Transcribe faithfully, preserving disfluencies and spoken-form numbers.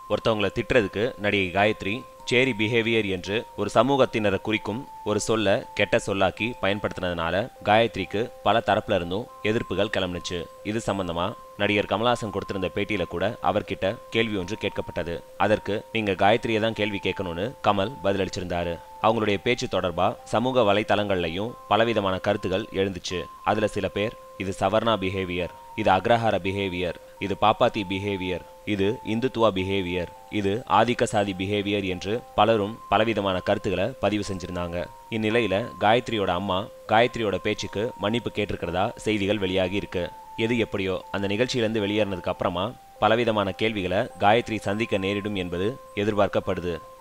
ஒருத்தவங்களை திட்டுறதுக்கு நடிகை காயத்ரி சேரி பிஹேவியர் என்று ஒரு சமூகத்தினரை குறிக்கும் ஒரு சொல்ல கெட்ட சொல்லாக்கி பயன்படுத்தினதுனால காயத்ரிக்கு பல தரப்புல இருந்தும் எதிர்ப்புகள் கிளம்புச்சு. இது சம்பந்தமா நடிகர் கமல்ஹாசன் கொடுத்திருந்த பேட்டியில கூட அவர்கிட்ட கேள்வி ஒன்று கேட்கப்பட்டது. அதற்கு நீங்க காயத்ரியை தான் கேள்வி கேட்கணும்னு கமல் பதிலளிச்சிருந்தாரு. அவங்களுடைய பேச்சு தொடர்பா சமூக வலைத்தளங்கள்லையும் பலவிதமான கருத்துகள் எழுந்துச்சு. அதுல சில பேர் இது சவர்ணா பிஹேவியர், இது அக்ரஹார பிஹேவியர், இது பாப்பாத்தி பிஹேவியர், இது இந்துத்துவா பிஹேவியர், இது ஆதிக்க சாதி பிஹேவியர் என்று பலரும் பலவிதமான கருத்துக்களை பதிவு செஞ்சிருந்தாங்க. இந்நிலையில காயத்ரியோட அம்மா காயத்ரியோட பேச்சுக்கு மன்னிப்பு கேட்டிருக்கிறதா செய்திகள் வெளியாகி இருக்கு. எது எப்படியோ அந்த நிகழ்ச்சியிலிருந்து வெளியேறினதுக்கு அப்புறமா பலவிதமான கேள்விகளை காயத்ரி சந்திக்க நேரிடும் என்பது எதிர்பார்க்கப்படுது.